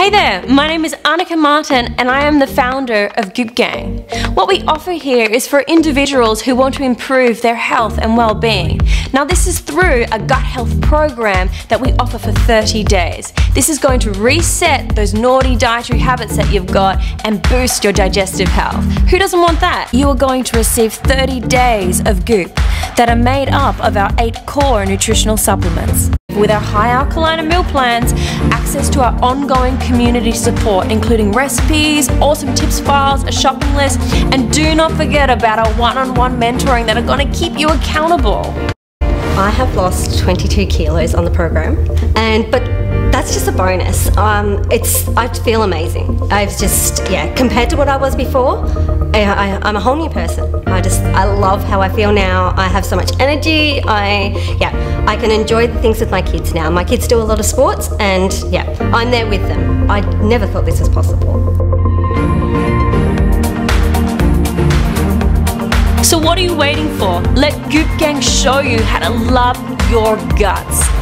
Hey there, my name is Annika Martin and I am the founder of Goop Gang. What we offer here is for individuals who want to improve their health and well-being. Now this is through a gut health program that we offer for 30 days. This is going to reset those naughty dietary habits that you've got and boost your digestive health. Who doesn't want that? You are going to receive 30 days of Goop that are made up of our 8 core nutritional supplements. With our high alkaline meal plans, access to our ongoing community support, including recipes, awesome tips files, a shopping list, and do not forget about our one-on-one mentoring that are going to keep you accountable. I have lost 22 kilos on the program, but that's just a bonus. I feel amazing. Compared to what I was before, I'm a whole new person. I love how I feel now. I have so much energy. I can enjoy the things with my kids now. My kids do a lot of sports and I'm there with them. I never thought this was possible. So what are you waiting for? Let Goop Gang show you how to love your guts.